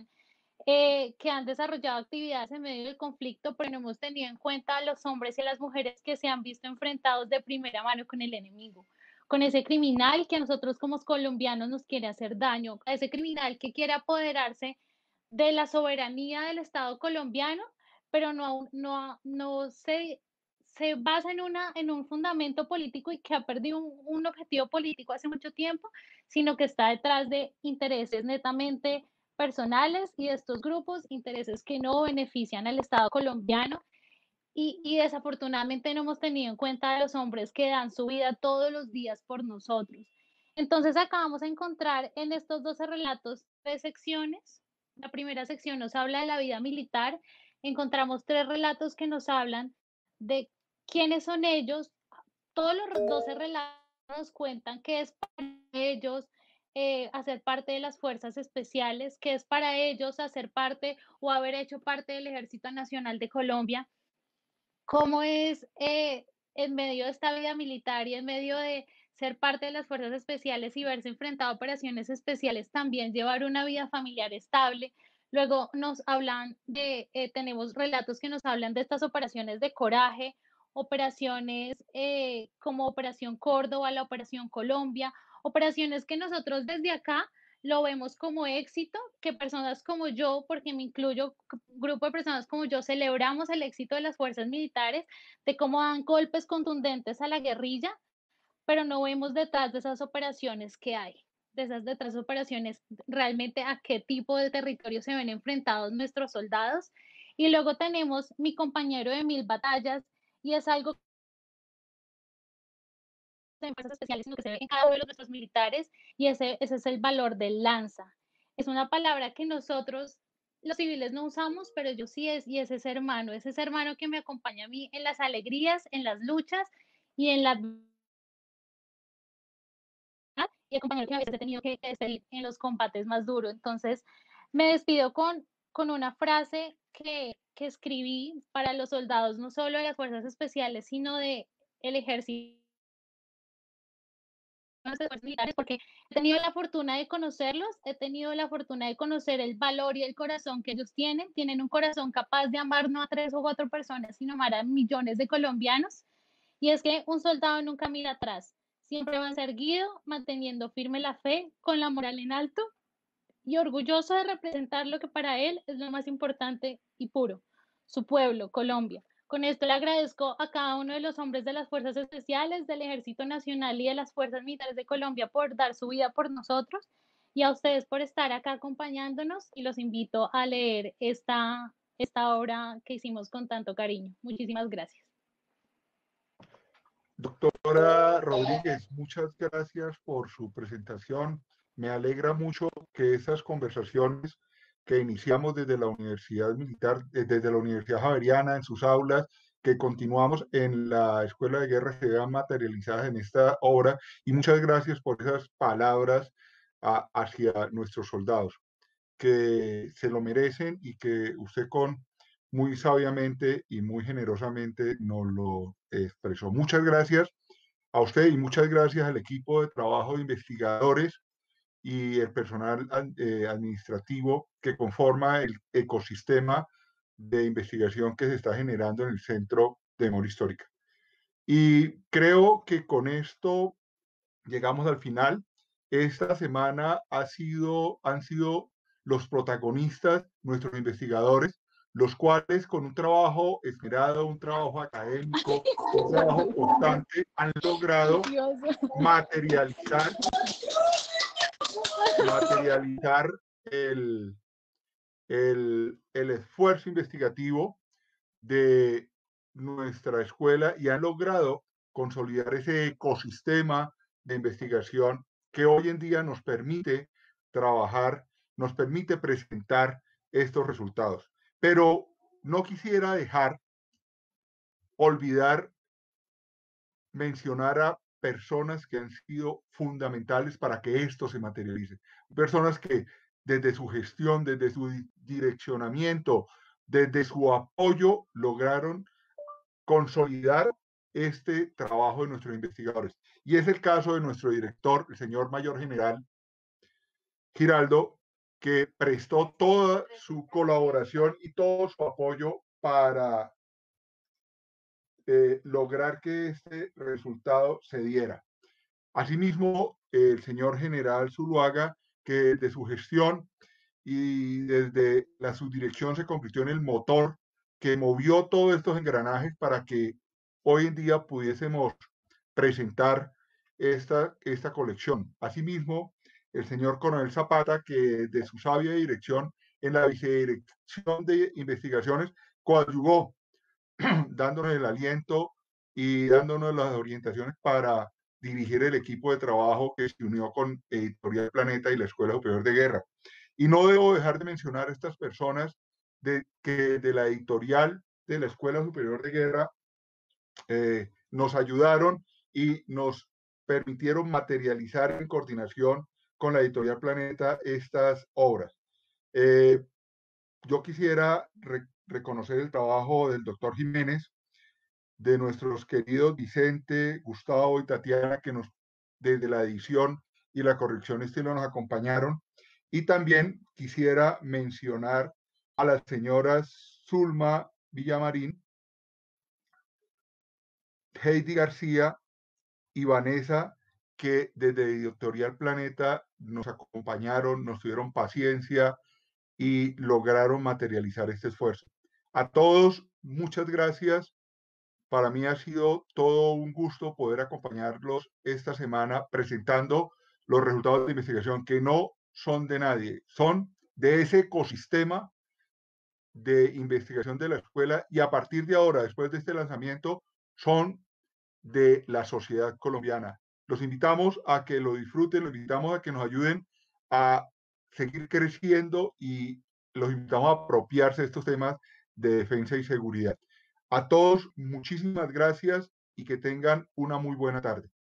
que han desarrollado actividades en medio del conflicto, pero no hemos tenido en cuenta a los hombres y a las mujeres que se han visto enfrentados de primera mano con el enemigo, con ese criminal que a nosotros como colombianos nos quiere hacer daño, a ese criminal que quiere apoderarse de la soberanía del Estado colombiano, pero no se basa en un fundamento político y que ha perdido un objetivo político hace mucho tiempo, sino que está detrás de intereses netamente personales y de estos grupos, intereses que no benefician al Estado colombiano y desafortunadamente no hemos tenido en cuenta a los hombres que dan su vida todos los días por nosotros. Entonces acá vamos a encontrar en estos 12 relatos 3 secciones. La primera sección nos habla de la vida militar. Encontramos 3 relatos que nos hablan de quiénes son ellos. Todos los 12 relatos nos cuentan qué es para ellos hacer parte de las fuerzas especiales, qué es para ellos hacer parte o haber hecho parte del Ejército Nacional de Colombia, cómo es en medio de esta vida militar y en medio de ser parte de las fuerzas especiales y verse enfrentado a operaciones especiales, también llevar una vida familiar estable. Luego nos hablan tenemos relatos que nos hablan de estas operaciones de coraje, operaciones como Operación Córdoba, la Operación Colombia, operaciones que nosotros desde acá lo vemos como éxito, que personas como yo, porque me incluyo, grupo de personas como yo, celebramos el éxito de las fuerzas militares, de cómo dan golpes contundentes a la guerrilla, pero no vemos detrás de esas operaciones que hay, de esas detrás de operaciones, realmente a qué tipo de territorio se ven enfrentados nuestros soldados. Y luego tenemos Mi compañero de 1000 batallas, y es algo en fuerzas especiales, sino que se ve en cada uno de nuestros militares, y ese es el valor del lanza. Es una palabra que nosotros, los civiles, no usamos, pero yo sí y es ese hermano que me acompaña a mí en las alegrías, en las luchas y en la y el compañero que a veces he tenido que despedir en los combates más duros. Entonces, me despido con una frase que escribí para los soldados, no solo de las fuerzas especiales, sino de el ejército, militares, porque he tenido la fortuna de conocerlos, he tenido la fortuna de conocer el valor y el corazón que ellos tienen un corazón capaz de amar no a 3 o 4 personas, sino amar a millones de colombianos. Y es que un soldado nunca mira atrás, siempre va a ser erguido, manteniendo firme la fe, con la moral en alto y orgulloso de representar lo que para él es lo más importante y puro, su pueblo, Colombia. Con esto le agradezco a cada uno de los hombres de las Fuerzas Especiales, del Ejército Nacional y de las Fuerzas Militares de Colombia por dar su vida por nosotros y a ustedes por estar acá acompañándonos, y los invito a leer esta obra que hicimos con tanto cariño. Muchísimas gracias. Doctora Rodríguez, muchas gracias por su presentación. Me alegra mucho que esas conversaciones que iniciamos desde la Universidad Militar, desde la Universidad Javeriana, en sus aulas, que continuamos en la Escuela de Guerra, se vean materializadas en esta obra. Y muchas gracias por esas palabras hacia nuestros soldados, que se lo merecen y que usted muy sabiamente y muy generosamente nos lo expresó. Muchas gracias a usted y muchas gracias al equipo de trabajo de investigadores y el personal administrativo que conforma el ecosistema de investigación que se está generando en el Centro de Memoria Histórica. Y creo que con esto llegamos al final. Esta semana han sido los protagonistas, nuestros investigadores, los cuales con un trabajo esmerado, un trabajo académico, un trabajo constante, han logrado materializar el esfuerzo investigativo de nuestra escuela y han logrado consolidar ese ecosistema de investigación que hoy en día nos permite trabajar, nos permite presentar estos resultados. Pero no quisiera olvidar mencionar a personas que han sido fundamentales para que esto se materialice. Personas que desde su gestión, desde su direccionamiento, desde su apoyo, lograron consolidar este trabajo de nuestros investigadores. Y es el caso de nuestro director, el señor Mayor General Giraldo, que prestó toda su colaboración y todo su apoyo para lograr que este resultado se diera. Asimismo, el señor general Zuluaga, que desde su gestión y desde la subdirección se convirtió en el motor que movió todos estos engranajes para que hoy en día pudiésemos presentar esta colección. Asimismo, el señor coronel Zapata, que de su sabia dirección en la vicedirección de investigaciones coadyuvó dándonos el aliento y dándonos las orientaciones para dirigir el equipo de trabajo que se unió con Editorial Planeta y la Escuela Superior de Guerra. Y no debo dejar de mencionar a estas personas que de la editorial de la Escuela Superior de Guerra nos ayudaron y nos permitieron materializar en coordinación con la Editorial Planeta estas obras. Yo quisiera reconocer el trabajo del doctor Jiménez, de nuestros queridos Vicente, Gustavo y Tatiana, que desde la edición y la corrección estilo nos acompañaron. Y también quisiera mencionar a las señoras Zulma Villamarín, Heidi García y Vanessa, que desde Editorial Planeta nos acompañaron, nos tuvieron paciencia y lograron materializar este esfuerzo. A todos, muchas gracias. Para mí ha sido todo un gusto poder acompañarlos esta semana presentando los resultados de investigación que no son de nadie, son de ese ecosistema de investigación de la escuela y a partir de ahora, después de este lanzamiento, son de la sociedad colombiana. Los invitamos a que lo disfruten, los invitamos a que nos ayuden a seguir creciendo y los invitamos a apropiarse de estos temas de defensa y seguridad. A todos, muchísimas gracias y que tengan una muy buena tarde.